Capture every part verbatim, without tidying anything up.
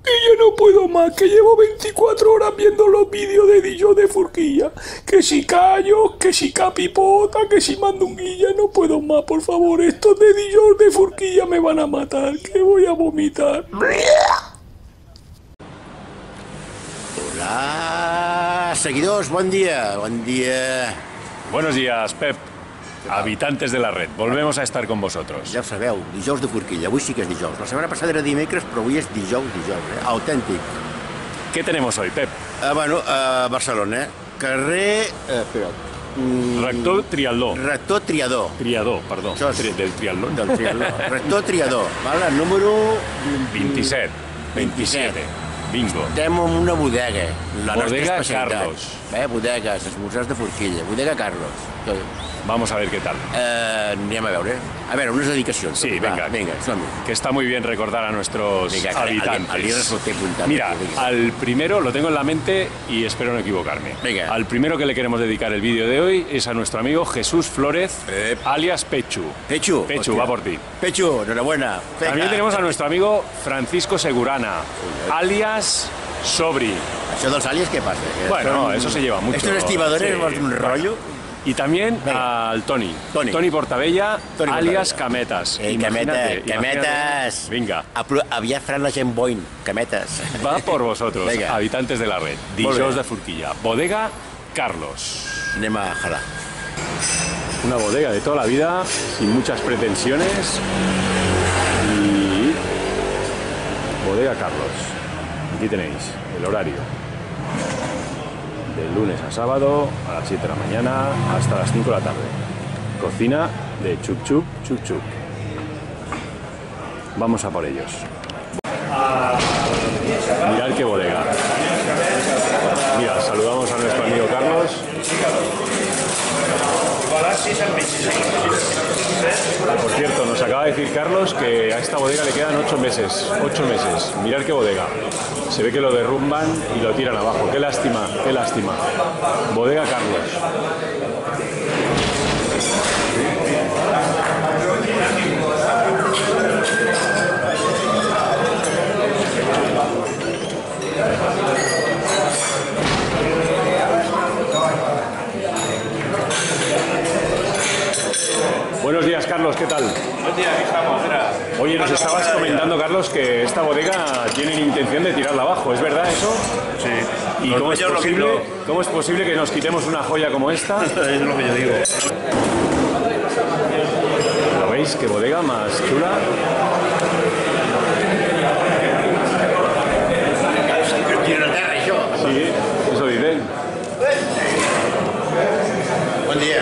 Que ya no puedo más, que llevo veinticuatro horas viendo los vídeos de Dijon de Furquilla. Que si callo, que si capipota, que si mandunguilla, no puedo más, por favor. Estos de Dijon de Furquilla me van a matar, que voy a vomitar. Hola, seguidors, bon dia, bon dia. Buenos días, Pep. Habitantes de la red, volvemos a estar con vosotros. Ja ho sabeu, dijous de Forquilla, avui sí que és dijous. La setmana passada era dimecres, però avui és dijous, dijous, eh? Autèntic. ¿Qué tenemos hoy, Pep? Uh, bueno, a uh, Barcelona, eh? Carrer... Uh, espera. Mm, Rector Trialdó. Rector Triador. Triador, perdó. Això és... Tri del Triatlón. Del Triador. Rector Triador, vale? Número... veintisiete. veintisiete. Bingo. Estem en una bodega. La Bodega nostra Carlos. Eh, bodegues, els museus de Forquilla. Bodega Carlos. Vamos a ver qué tal. Eh, anem a veure. A veure, unes dedicacions. Sí, Va, venga. Venga, som-hi. Que está muy bien recordar a nuestros Venga, habitantes. al, al, al Mira, al primero lo tengo en la mente y espero no equivocarme. Venga. Al primero que le queremos dedicar el vídeo de hoy es a nuestro amigo Jesús Flórez, Eh. alias Pechu. Pechu. Pechu, hòstia. va por ti. Pechu, enhorabuena. Venga. También tenemos a nuestro amigo Francisco Segurana, alias Sobri. Això dels àlies, què passa? Que Bueno, són- no, eso se lleva mucho. Estos estibadores Sí. van un rollo. Y también Venga. al Tony. Tony. Tony Portabella, Tony alias Portabella. Cametas. Eh, Imagínate, cametes, cametes. Venga, Apro- Aviat faran la gent boin, cametes. va por vosotros, Venga. habitantes de la red. Molt Dijous bé. de Forquilla. Bodega Carlos. Anem a jalar. Una bodega de toda la vida, sin muchas pretensiones. Y Bodega Carlos. Aquí tenéis el horario. De lunes a sábado, a las siete de la mañana, hasta las cinco de la tarde. Cocina de chup chup, chup chup. Vamos a por ellos. Mirad qué bodega. Mira, saludamos a nuestro amigo Carlos. Por cierto, nos acaba de decir Carlos que a esta bodega le quedan ocho meses. Ocho meses. Mirad qué bodega. Se ve que lo derrumban y lo tiran abajo. Qué lástima, qué lástima. Bodega Carlos. Buenos días, Carlos, ¿qué tal? Buen día, aquí estamos, mira. Oye, nos estabas comentando, Carlos, que esta bodega tienen intención de tirarla abajo, ¿es verdad eso? Sí. ¿Y Los cómo es, dueños lo posible, mismo. cómo es posible que nos quitemos una joya como esta? Es lo que yo digo. ¿Lo veis? ¿Qué bodega más chula? Tira la terra, això. Sí, eso dicen. Bon dia.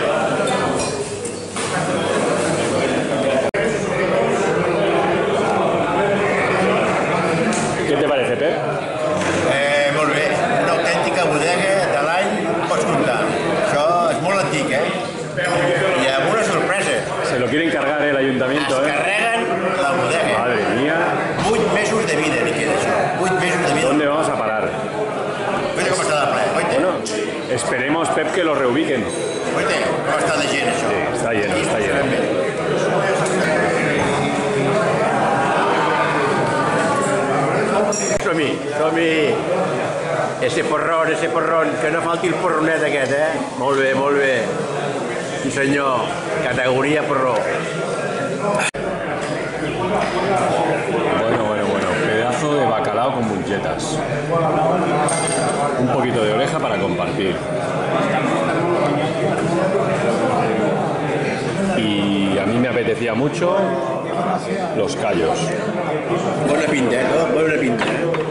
¿Qué te parece, Pep? Eh, molt bé. Una autèntica bodega de l'any, pots comptar. Això és molt antic, eh? I amb una sorpresa. Se lo quieren cargar el ayuntamiento, Es ¿eh? carreguen la bodega. Madre mía, Vuit mesos de vida li queda això. Vuit mesos de vida. ¿dónde vamos a parar? Oita com està de ple. Oita. Bueno, esperemos, Pep, que lo reubiquen. Oita, com està de gent, això. Sí, está lleno, está lleno. Som-hi, som-hi. Ese porrón, ese porrón, que no falti el porronet aquest, eh? Molt bé, molt bé. Sí senyor, categoria porró. Bueno, bueno, bueno, pedazo de bacalao con bulletas. Un poquito de oreja para compartir. Y a mí me apetecía mucho los callos. Bona pinta, eh? No? Bona pinta.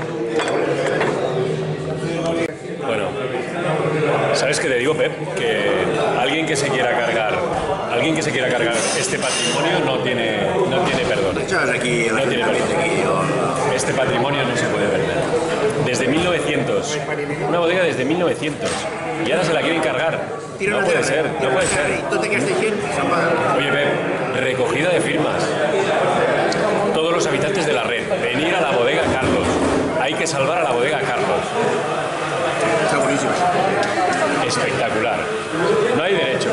Bueno, ¿sabes qué te digo, Pep? Que alguien que se quiera cargar, alguien que se quiera cargar este patrimonio no tiene, no tiene perdón. Això és aquí, No tiene perdón. aquí. Oh. Este patrimonio no se puede perder. Desde mil novecientos, una bodega desde mil novecientos, y ahora se la quieren cargar. No puede ser, no puede ser. Tota aquesta gent se'n va. Oye, Pep, recogida de firmas. Todos los habitantes de la red, venir a la bodega Carlos. Hay que salvar a la bodega Carlos. Està boníssim. Espectacular. No hay derechos.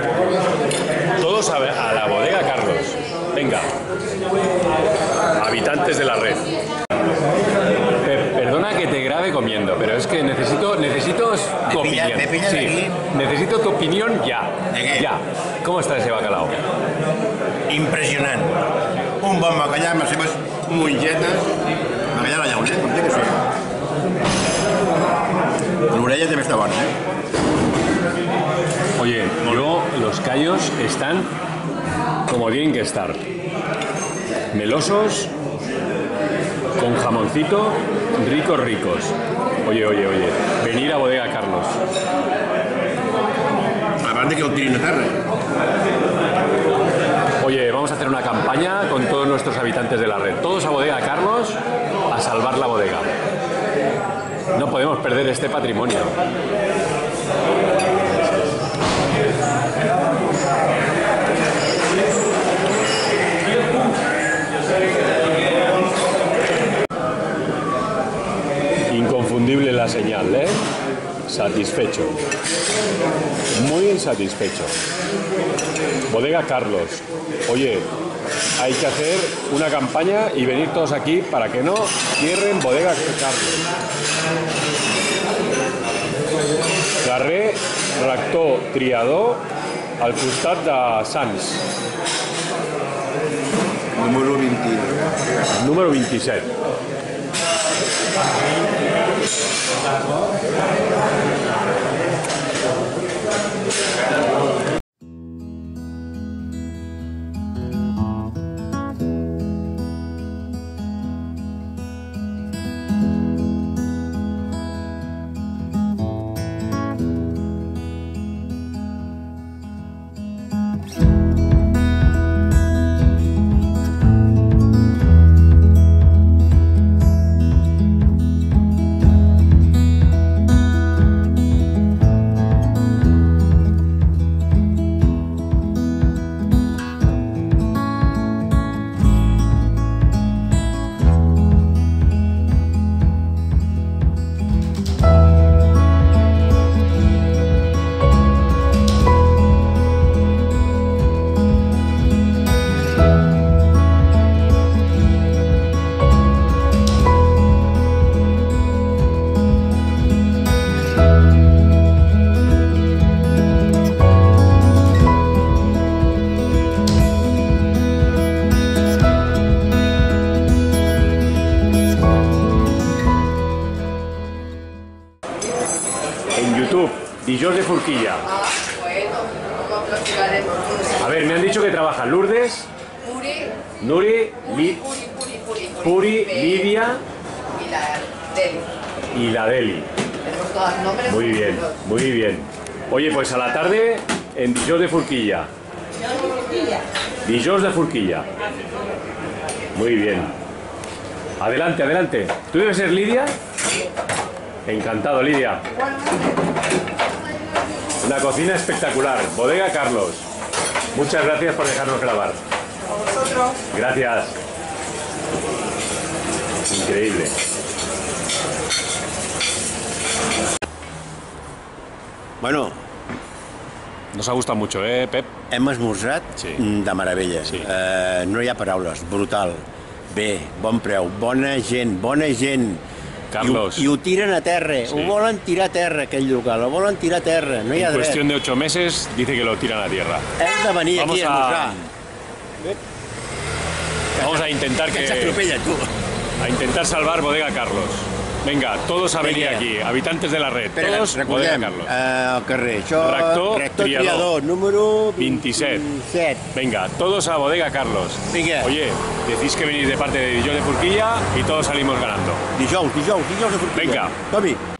Todos a, a la bodega Carlos. Venga. Habitantes habitantes de la red. Pep, perdona que te grabe comiendo, pero es que necesito, necesito tu ¿Me pilla- opinión. me pillas Sí, aquí? necesito tu opinión ya. ¿De qué? Ya. ¿Cómo está ese bacalao? Impressionant. Un bon bacallà amb les seves mongetes. Bacallà a la llauna, com té que ser. L'orella també està bona, eh? Oye, yo, los callos están como tienen que estar. Melosos, con jamoncito, ricos, ricos. Oye, oye, oye, venir a Bodega Carlos. Abans que el tirin a terra. Oye, vamos a hacer una campaña con todos nuestros habitantes de la red. Todos a Bodega Carlos a salvar la bodega. No podemos perder este patrimonio. Inconfundible la señal, ¿eh? Satisfecho. Muy satisfecho. Bodega Carlos. Oye, hay que hacer una campaña y venir todos aquí para que no cierren Bodega Carlos. Carrer Rector Triador al costat de Sants. Número vint. Número veintisiete. Dijós de Forquilla. Ah, bueno, ¿cómo practicaremos? A ver, me han dicho que trabaja Lourdes, Puri, Nuri, Li- Puri, Puri, Puri, Puri, Puri, Lidia y la Deli. y la Deli. Tenemos todos los nombres. Muy bien, muy bien. Oye, pues a la tarde en Dijós de Forquilla. Dijós de Forquilla. Muy bien. Adelante, adelante. ¿Tú debes ser Lidia? Encantado, Lidia. Una cocina espectacular. Bodega Carlos. Muchas gracias por dejarnos grabar. A vosotros. Gracias. Increíble. Bueno, Nos ha gustado mucho, ¿eh, Pep? hem esmorzat Sí. de meravella. Sí. Eh, no hi ha paraules, brutal. Bé, bon preu, bona gent, bona gent. Carlos. I, ho- I ho tiren a terra, Sí. ho volen tirar a terra aquell local, ho volen tirar a terra, no hi ha En dret. cuestión de ocho meses dice que lo tiran a tierra. Hem de venir Vamos aquí a a- esmorzar. Vamos a intentar Que que s'atropella, tu. a intentar salvar Bodega Carlos. Venga, todos a venir Venga. aquí, habitantes de la red. Espera, Todos Bodega recordem, Carlos. eh, al carrer, això... Rector Rector Triador, Triador, número veintisiete. veintisiete. Venga, todos a Bodega Carlos. Venga. Oye, decís que venís de parte de Dijós de Forquilla y todos salimos ganando. Dijous, dijous, dijous de Forquilla. Venga. Som-hi.